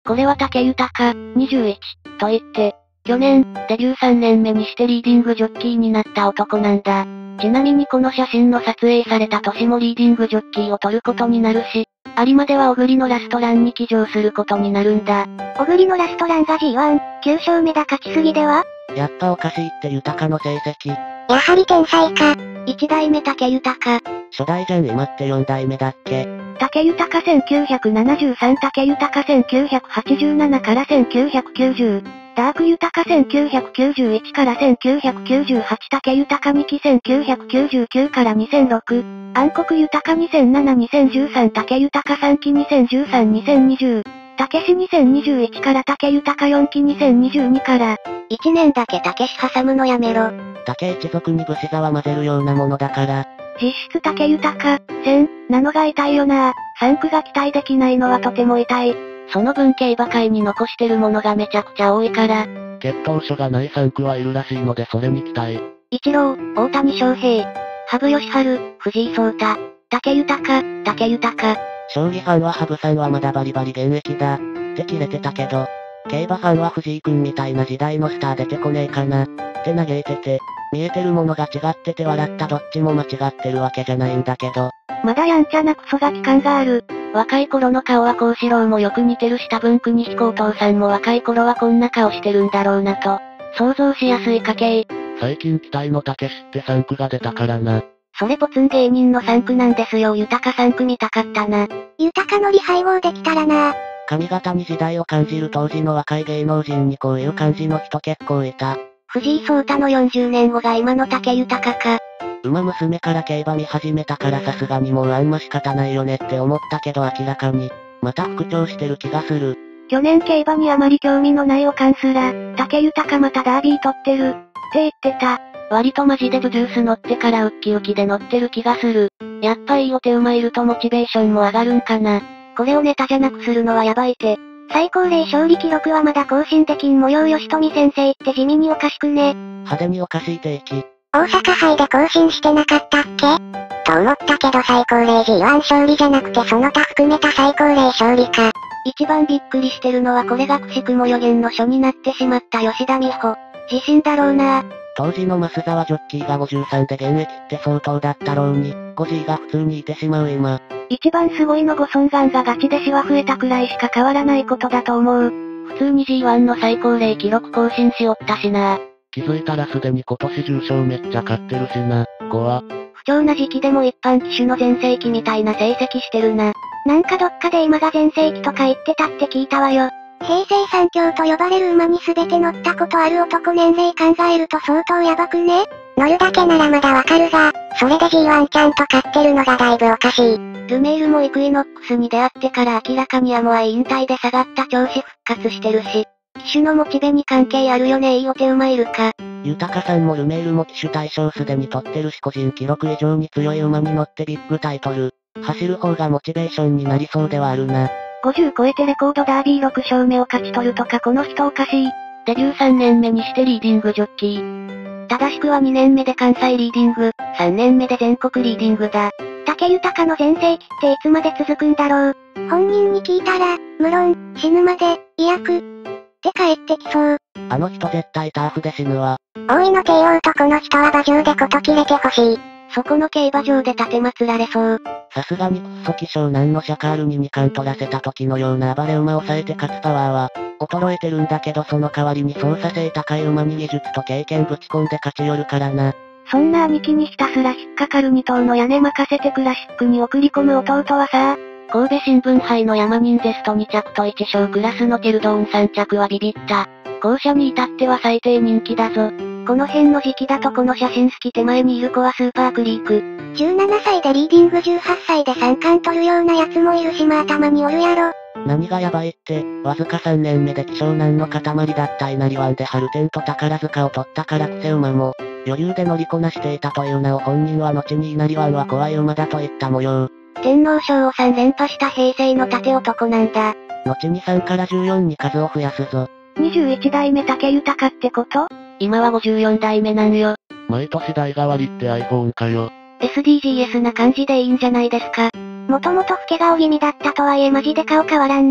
これは武豊、21、と言って、去年、デビュー3年目にしてリーディングジョッキーになった男なんだ。ちなみにこの写真の撮影された年もリーディングジョッキーを取ることになるし、有馬では小栗のラストランに騎乗することになるんだ。 小栗のラストランが G1、9勝目だ勝ちすぎでは？ やっぱおかしいって豊の成績。 やはり天才か。 1代目武豊。 初代じゃん今って4代目だっけ？ 武豊1973、武豊1987から1990。ダーク豊1991から1998、武豊2期1999から2006。暗黒豊2007、2013、武豊3期2013、2020。武志2021から武豊4期2022から。 1年だけ武志挟むのやめろ。 武一族に武士座は混ぜるようなものだから。 実質武豊、1000、なのが痛いよな。3区が期待できないのはとても痛い。 その分競馬界に残してるものがめちゃくちゃ多いから。 血統書がない3区はいるらしいのでそれに期待。 一郎、大谷翔平、羽生善治、藤井聡太、武豊。 将棋ファンは羽生さんはまだバリバリ現役だ。ってキレてたけど、競馬ファンは藤井君みたいな時代のスター出てこねえかな。って嘆いてて、見えてるものが違ってて笑ったどっちも間違ってるわけじゃないんだけど。 まだやんちゃなクソガキ感がある。 若い頃の顔は幸四郎もよく似てるし多分国彦お父さんも若い頃はこんな顔してるんだろうなと、想像しやすい家系。 最近期待の武志って3区が出たからな。 それポツン芸人の3区なんですよ。豊3区見たかったな。 豊の利配合できたらな。 髪型に時代を感じる当時の若い芸能人にこういう感じの人結構いた。 藤井聡太の40年後が今の武豊か。 馬娘から競馬見始めたからさすがにもうあんま仕方ないよねって思ったけど明らかに、また復調してる気がする。 去年競馬にあまり興味のないおかんすら、武豊またダービー取ってる、って言ってた。 割とマジでブジュース乗ってからウッキウキで乗ってる気がする。やっぱいいお手馬いるとモチベーションも上がるんかな。これをネタじゃなくするのはやばいて。 最高齢勝利記録はまだ更新できん模様。吉富先生って地味におかしくね。 派手におかしい定期。 大阪杯で更新してなかったっけと思ったけど最高齢 G1 勝利じゃなくてその他含めた最高齢勝利か。 一番びっくりしてるのはこれがくしくも予言の書になってしまった吉田美穂。自信だろうな。 当時の増沢ジョッキーが53で現役って相当だったろうに、5G が普通にいてしまう今。 一番すごいのご尊願がガチでシワ増えたくらいしか変わらないことだと思う。 普通に G1 の最高齢記録更新しおったしな。 気づいたらすでに今年10勝めっちゃ勝ってるしな。怖。 不調な時期でも一般騎手の全盛期みたいな成績してるな。 なんかどっかで今が全盛期とか言ってたって聞いたわよ。平成三強と呼ばれる馬に全て乗ったことある男年齢考えると相当やばくね？乗るだけならまだわかるが、それで G1 ちゃんと勝ってるのがだいぶおかしい。 ルメールもイクイノックスに出会ってから明らかにアモアイ引退で下がった調子復活してるし、騎手のモチベに関係あるよね。いいお手馬いるか。 豊さんもルメールも騎手対象すでに取ってるし個人記録以上に強い馬に乗ってビッグタイトル。走る方がモチベーションになりそうではあるな。 50超えてレコードダービー6勝目を勝ち取るとかこの人おかしい。 デビュー3年目にしてリーディングジョッキー。正しくは2年目で関西リーディング、3年目で全国リーディングだ。 武豊の全盛期っていつまで続くんだろう。本人に聞いたら、無論、死ぬまで、医薬、って帰ってきそう。 あの人絶対ターフで死ぬわ。 大井の帝王とこの人は馬上でこと切れてほしい。 そこの競馬場で立てまつられそう。 さすがにクッソ希少難のシャカールに2冠取らせた時のような暴れ馬を抑えて勝つパワーは、衰えてるんだけどその代わりに操作性高い馬に技術と経験ぶち込んで勝ち寄るからな。 そんな兄貴にひたすら引っかかる2頭の屋根任せてクラシックに送り込む弟はさ、 神戸新聞杯のヤマニンゼスト2着と1勝クラスのテルドーン3着はビビった。後者に至っては最低人気だぞ。この辺の時期だとこの写真好き手前にいる子はスーパークリーク。 17歳でリーディング18歳で3冠取るようなやつもいるしまあたまにおるやろ。 何がやばいって、わずか3年目で希少難の塊だった稲荷湾で春天と宝塚を取ったからクセ馬も、余裕で乗りこなしていたという名を本人は後に稲荷湾は怖い馬だと言った模様。 天皇賞を3連覇した平成の盾男なんだ。 後に3から14に数を増やすぞ。 21代目武豊ってこと？ 今は54代目なんよ。 毎年代替わりって iPhone かよ。 SDGs な感じでいいんじゃないですか。 もともと老け顔気味だったとはいえマジで顔変わらんな。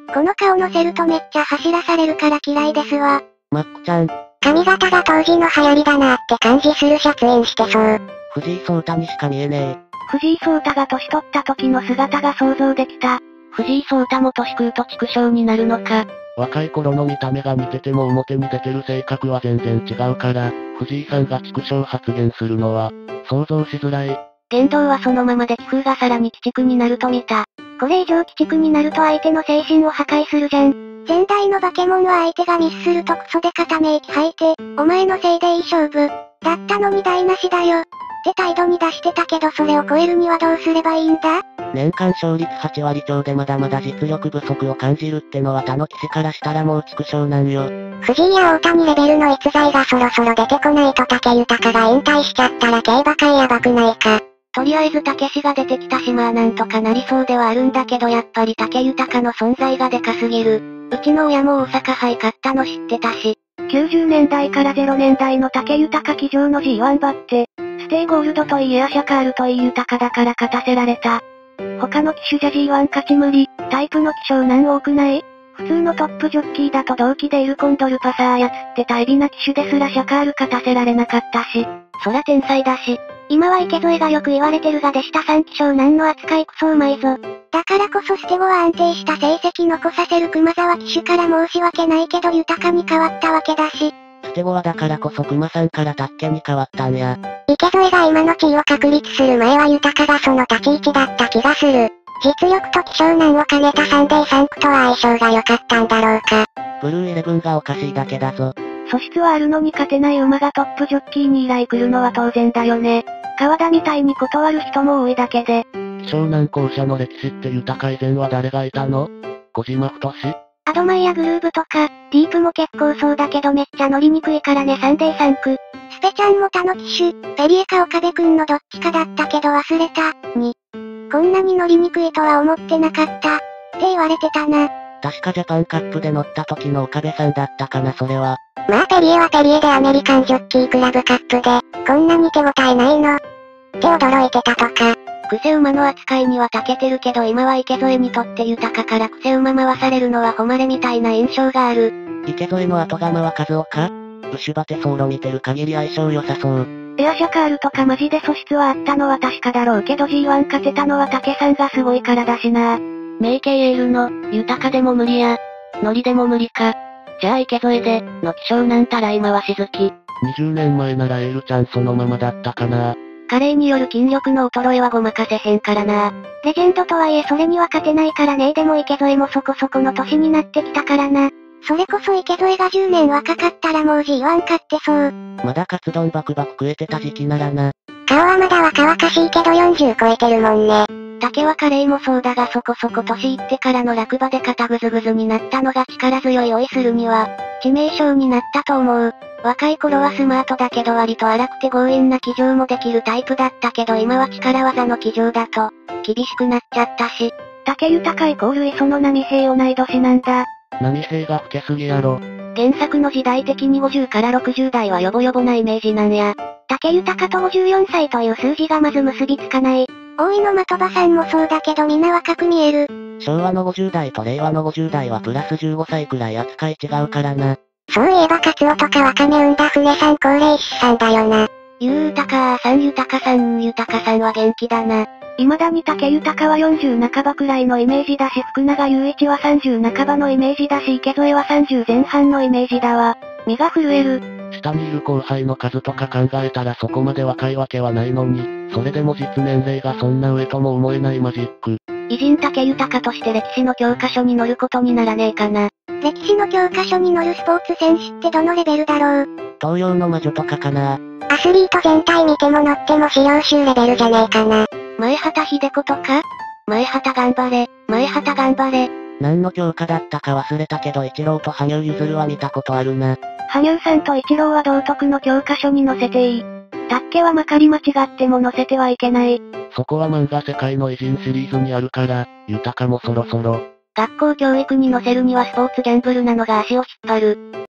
この顔乗せるとめっちゃ走らされるから嫌いですわ。 マックちゃん。 髪型が当時の流行りだなって感じするシャツインしてそう。 藤井聡太にしか見えね藤井聡太が年取った時の姿が想像できた。藤井聡太も年食うと畜生になるのか。 若い頃の見た目が似てても表に出てる性格は全然違うから、藤井さんが畜生発言するのは、想像しづらい。 言動はそのままで気風がさらに鬼畜になると見た。 これ以上鬼畜になると相手の精神を破壊するじゃん。前代のバケモンは相手がミスするとクソで片目息吐いて、お前のせいでいい勝負。だったのに台無しだよ。って態度に出してたけどそれを超えるにはどうすればいいんだ？ 年間勝率8割超でまだまだ実力不足を感じるってのは他の騎士からしたらもう畜生なんよ。 藤井や大谷レベルの逸材がそろそろ出てこないと武豊が引退しちゃったら競馬界やばくないか。 とりあえず武士が出てきたしまあなんとかなりそうではあるんだけどやっぱり武豊の存在がでかすぎる。うちの親も大阪杯勝ったの知ってたし。 90年代から0年代の武豊騎乗の G1 馬って、ステイゴールドといいエアシャカールといい豊だから勝たせられた。他の騎手じゃ G1 勝ち無理、タイプの希少難多くない？普通のトップジョッキーだと同期でいるコンドルパサー操って大美な騎手ですらシャカール勝たせられなかったし、 そら天才だし。 今は池添がよく言われてるが弟子た3希少難の扱いクソうまいぞ。だからこそステゴは安定した成績残させる熊沢騎手から申し訳ないけど豊に変わったわけだし。 ステゴはだからこそ熊さんからタッケに変わったんや。 池添が今の地位を確立する前は豊がその立ち位置だった気がする。実力と希少難を兼ねたサンデーサンクとは相性が良かったんだろうか。 ブルーイレブンがおかしいだけだぞ。 素質はあるのに勝てない馬がトップジョッキーに依頼来るのは当然だよね。川田みたいに断る人も多いだけで。 希少難校舎の歴史って豊以前は誰がいたの？小島太？ アドマイヤグルーブとか、ディープも結構そうだけどめっちゃ乗りにくいからねサンデーサンク。スペちゃんも他の騎手、ペリエか岡部くんのどっちかだったけど忘れた、に。こんなに乗りにくいとは思ってなかった。って言われてたな。 確かジャパンカップで乗った時の岡部さんだったかなそれは。 まあペリエはペリエでアメリカンジョッキークラブカップで、こんなに手応えないのって驚いてたとか。 クセ馬の扱いには長けてるけど今は池添にとって豊からクセ馬回されるのは誉れみたいな印象がある。 池添の後釜は和岡？ブシュバテ走路見てる限り相性良さそう。 エアシャカールとかマジで素質はあったのは確かだろうけど G1 勝てたのは武さんがすごいからだしな。 メイケイエールの、豊でも無理や。ノリでも無理か。じゃあ池添で、の希少難たらい回し好き。 20年前ならエールちゃんそのままだったかな。 加齢による筋力の衰えはごまかせへんからな。 レジェンドとはいえそれには勝てないからね。でも池添もそこそこの年になってきたからな。それこそ池添が10年若かったらもう G1 勝ってそう。 まだカツ丼バクバク食えてた時期ならな。 顔はまだ若々しいけど40超えてるもんね。 竹は加齢もそうだがそこそこ年いってからの落馬で肩ぐずぐずになったのが力強い追いするには、致命傷になったと思う。若い頃はスマートだけど割と荒くて強引な騎乗もできるタイプだったけど今は力技の騎乗だと、厳しくなっちゃったし。 武豊イコール磯野波平同い年なんだ。 波平が老けすぎやろ。 原作の時代的に50から60代はヨボヨボなイメージなんや。 武豊と54歳という数字がまず結びつかない。大井の的場さんもそうだけどみんな若く見える。 昭和の50代と令和の50代はプラス15歳くらい扱い違うからな。 そういえばカツオとかワカメ産んだ船さん高齢出産だよな。 豊さん豊さんは元気だな。 未だに武豊は40半ばくらいのイメージだし福永祐一は30半ばのイメージだし池添は30前半のイメージだわ。身が震える。 下にいる後輩の数とか考えたらそこまで若いわけはないのに、それでも実年齢がそんな上とも思えないマジック。 偉人武豊として歴史の教科書に載ることにならねえかな。 歴史の教科書に載るスポーツ選手ってどのレベルだろう？ 東洋の魔女とかかな。 アスリート全体見ても載っても資料集レベルじゃねえかな。 前畑秀子とか？前畑頑張れ、前畑頑張れ。 何の教科だったか忘れたけどイチローと羽生結弦は見たことあるな。 羽生さんとイチローは道徳の教科書に載せていい。タッケはまかり間違っても載せてはいけない。 そこは漫画世界の偉人シリーズにあるから、豊もそろそろ。 学校教育に載せるにはスポーツギャンブルなのが足を引っ張る。